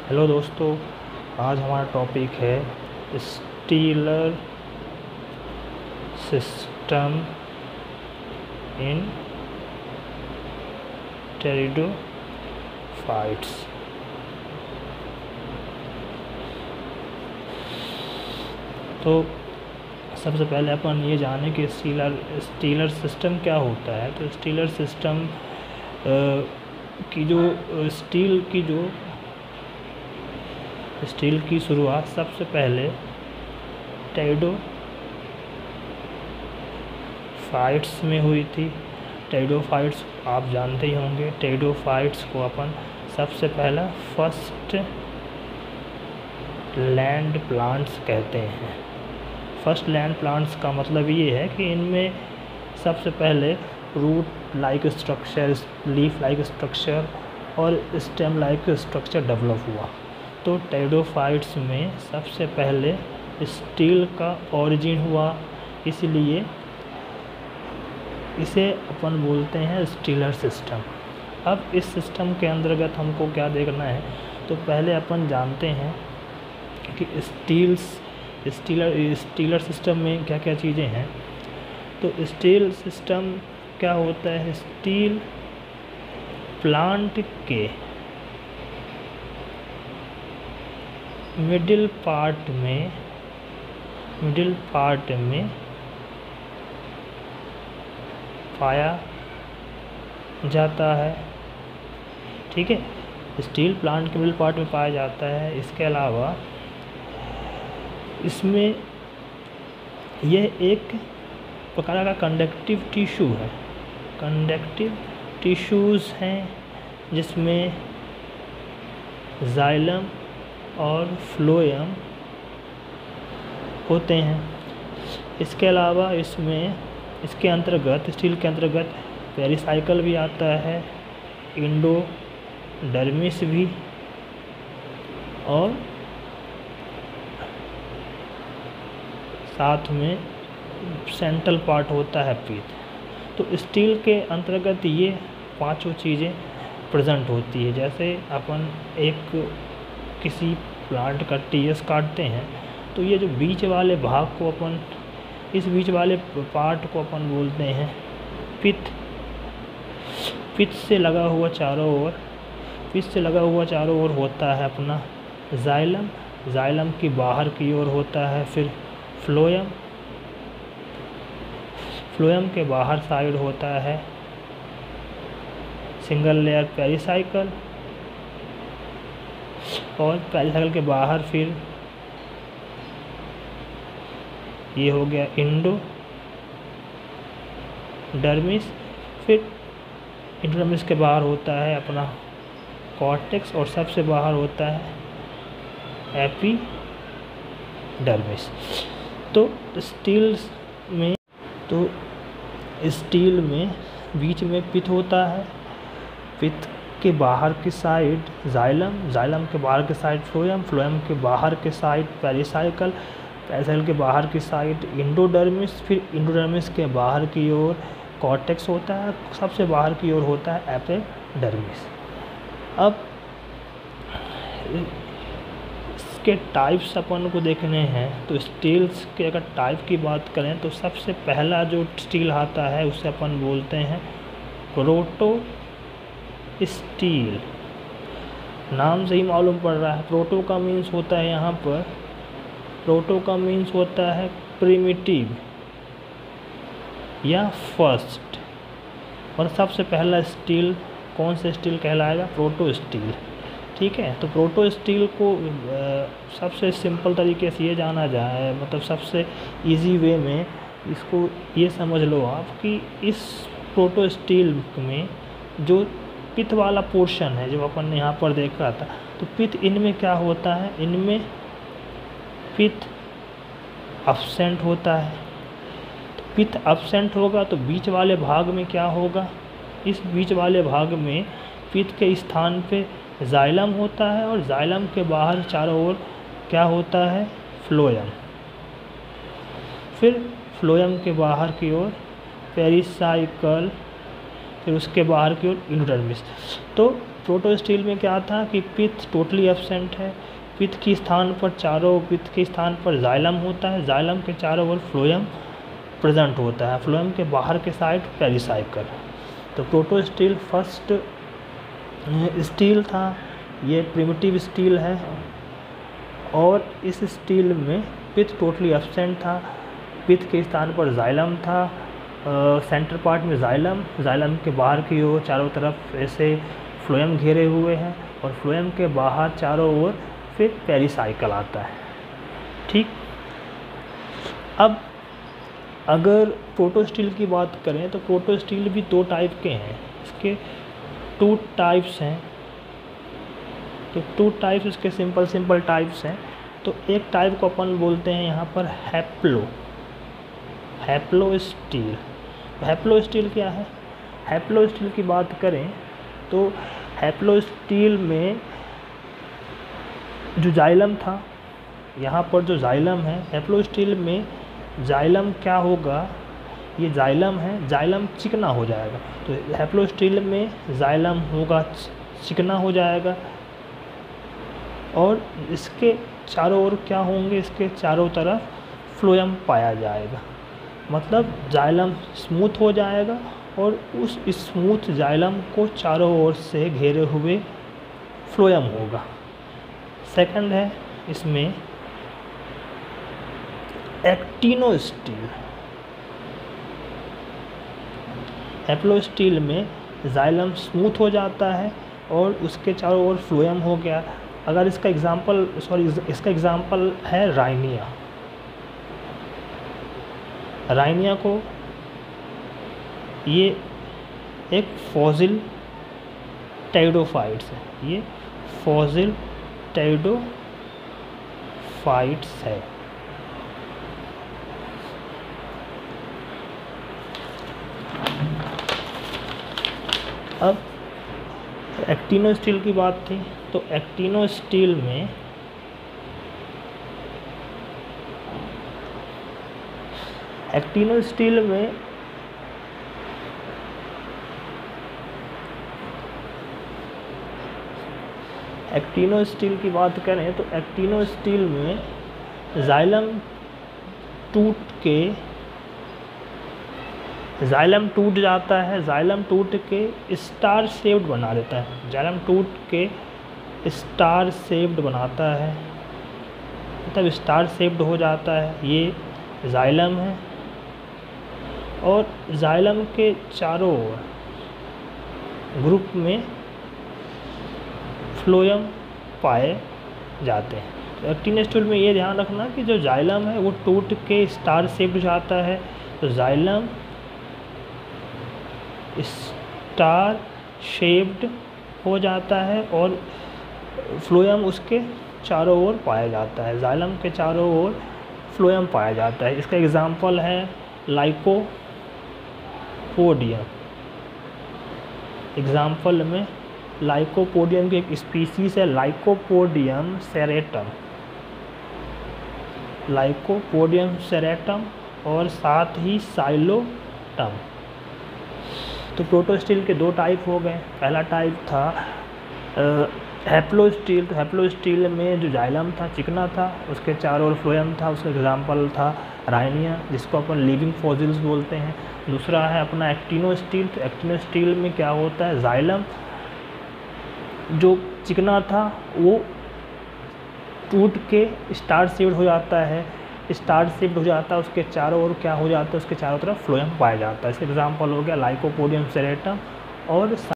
Hello दोस्तों, आज हमारा टॉपिक है स्टीलर सिस्टम इन टेरिडोफाइट्स। तो सबसे पहले अपन ये जाने कि स्टीलर सिस्टम क्या होता है। तो स्टीलर सिस्टम की स्टील की शुरुआत सबसे पहले टेरिडोफाइट्स में हुई थी। टेरिडोफाइट्स आप जानते ही होंगे। टेरिडोफाइट्स को अपन सबसे पहला फर्स्ट लैंड प्लांट्स कहते हैं। फर्स्ट लैंड प्लांट्स का मतलब ये है कि इनमें सबसे पहले root like structure, leaf like structure और स्टेम लाइक स्ट्रक्चर डेवलप हुआ। तो टेरिडोफाइट्स में सबसे पहले स्टील का ओरिजिन हुआ, इसलिए इसे अपन बोलते हैं स्टीलर सिस्टम। अब इस सिस्टम के अंतर्गत हमको क्या देखना है, तो पहले अपन जानते हैं कि स्टीलर सिस्टम में क्या क्या चीज़ें हैं। तो स्टील सिस्टम क्या होता है, स्टील प्लांट के मिडिल पार्ट में पाया जाता है। ठीक है, स्टील प्लांट के मिडिल पार्ट में पाया जाता है। इसके अलावा इसमें यह एक प्रकार का कंडक्टिव टिश्यू है। कंडक्टिव टिश्यूज़ हैं जिसमें जाइलम और फ्लोएम होते हैं। इसके अलावा इसके अंतर्गत, स्टील के अंतर्गत पेरिसाइकल भी आता है, एंडोडर्मिस भी, और साथ में सेंट्रल पार्ट होता है पीत। तो स्टील के अंतर्गत ये पांचों चीज़ें प्रेजेंट होती है। जैसे अपन किसी प्लांट का टीएस काटते हैं तो ये जो बीच वाले भाग को अपन, इस बीच वाले पार्ट को अपन बोलते हैं पित। पित से लगा हुआ चारों ओर होता है अपना जाइलम। जाइलम की बाहर की ओर होता है फिर फ्लोएम। फ्लोएम के बाहर साइड होता है सिंगल लेयर पेरिसाइकल, और पेरिसाइकल के बाहर फिर ये हो गया एंडोडर्मिस। फिर एंडोडर्मिस के बाहर होता है अपना कॉर्टेक्स, और सबसे बाहर होता है एपिडर्मिस। तो स्टील में बीच में पित होता है। पित के बाहर की साइड जाइलम, जाइलम के बाहर की साइड फ्लोएम, फ्लोएम के बाहर के साइड पेरिसाइकल, पेरिसाइकल के बाहर की साइड एंडोडर्मिस, फिर एंडोडर्मिस के बाहर की ओर कॉर्टेक्स होता है, सबसे बाहर की ओर होता है एपिडर्मिस। अब इसके टाइप्स अपन को देखने हैं। तो स्टील्स के अगर टाइप की बात करें तो सबसे पहला जो स्टील आता है उसे अपन बोलते हैं प्रोटो स्टील। नाम से ही मालूम पड़ रहा है, प्रोटो का मीन्स होता है, यहाँ पर प्रोटो का मीन्स होता है प्रिमिटिव या फर्स्ट। और सबसे पहला स्टील कौन सा स्टील कहलाएगा, प्रोटो स्टील। ठीक है, तो प्रोटो स्टील को सबसे सिंपल तरीके से ये जाना जाए, मतलब सबसे इजी वे में इसको ये समझ लो आप कि इस प्रोटो स्टील में जो पित वाला पोर्शन है, जो अपन ने यहाँ पर देखा था, तो पित इनमें क्या होता है, इनमें पित एब्सेंट होता है। तो पित एब्सेंट होगा तो बीच वाले भाग में क्या होगा, इस बीच वाले भाग में पित के स्थान पे जाइलम होता है, और जाइलम के बाहर चारों ओर क्या होता है, फ्लोएम। फिर फ्लोएम के बाहर की ओर पेरिसाइकल, फिर उसके बाहर की ओर एंडोडर्मिस। तो प्रोटो स्टील में क्या था कि पित्त टोटली एब्सेंट है, पित्त के स्थान पर जाइलम होता है, जाइलम के चारों ओर फ्लोएम प्रेजेंट होता है, फ्लोएम के बाहर के साइड पेरिसाइकल। तो प्रोटो स्टील फर्स्ट स्टील था, ये प्रिमिटिव स्टील है, और इस स्टील में पित्त टोटली एब्सेंट था, पित्त के स्थान पर जाइलम था, सेंटर पार्ट में जाइलम के बाहर की ओर चारों तरफ ऐसे फ्लोएम घेरे हुए हैं, और फ्लोएम के बाहर चारों ओर फिर पेरिसाइकल आता है। ठीक, अब अगर प्रोटो स्टील की बात करें तो प्रोटो स्टील भी दो टाइप के हैं, इसके 2 टाइप्स हैं। तो 2 टाइप्स इसके सिंपल टाइप्स हैं। तो एक टाइप को अपन बोलते हैं यहाँ पर हैप्लो स्टील। हैप्लो स्टील क्या है? हैप्लो स्टील की बात करें तो हैप्लो स्टील में जो जाइलम था, यहाँ पर जो जाइलम है, हैप्लो स्टील में जाइलम क्या होगा, ये जाइलम है, जाइलम चिकना हो जाएगा। तो हैप्लो स्टील में जाइलम होगा चिकना हो जाएगा, और इसके चारों ओर क्या होंगे, इसके चारों तरफ फ्लोएम पाया जाएगा, मतलब जाइलम स्मूथ हो जाएगा, और उस स्मूथ जाइलम को चारों ओर से घेरे हुए फ्लोएम होगा। सेकंड है इसमें एक्टिनो स्टील। हैप्लो स्टील में जाइलम स्मूथ हो जाता है और उसके चारों ओर फ्लोएम हो गया। अगर इसका एग्जाम्पल है राइनिया। राइनिया को ये एक फॉसिल टेरिडोफाइट्स है, ये फॉसिल टेरिडोफाइट्स है। अब एक्टिनो स्टील की बात थी, तो एक्टिनो स्टील में एक्टिनो स्टील की बात करें तो एक्टिनो स्टील में जाइलम टूट जाता है, जाइलम टूट के स्टार शेप्ड बना देता है, जाइलम टूट के स्टार शेप्ड बनाता है, मतलब स्टार शेप्ड हो जाता है। ये जाइलम है, और जाइलम के चारों ओर ग्रुप में फ्लोएम पाए जाते हैं। तो एक्टिनो स्टील में ये ध्यान रखना कि जो जाइलम है वो टूट के स्टार शेप्ड जाता है, तो जाइलम स्टार शेप्ड हो जाता है और फ्लोएम उसके चारों ओर पाया जाता है, जाइलम के चारों ओर फ्लोएम पाया जाता है। इसका एग्जाम्पल है लाइकोपोडियम। एग्जाम्पल में लाइकोपोडियम की एक स्पीसीज है लाइकोपोडियम सेरेटम, और साथ ही साइलोटम। तो प्रोटो स्टील के 2 टाइप हो गए। पहला टाइप था हैप्लो स्टील। तो हैप्लो स्टील में जो जाइलम था चिकना था, उसके चारों ओर फ्लोएम था, उसका एग्जाम्पल था राइनिया, जिसको अपन लिविंग फॉसिल्स बोलते हैं। दूसरा है अपना एक्टिनो स्टील। तो एक्टिनो स्टील में क्या होता है, जाइलम जो चिकना था वो टूट के स्टार शेप्ड हो जाता है, उसके चारों ओर क्या हो जाता है, उसके चारों तरफ फ्लोएम पाया जाता है। इसका एग्जाम्पल हो गया लाइकोपोडियम सेरेटम और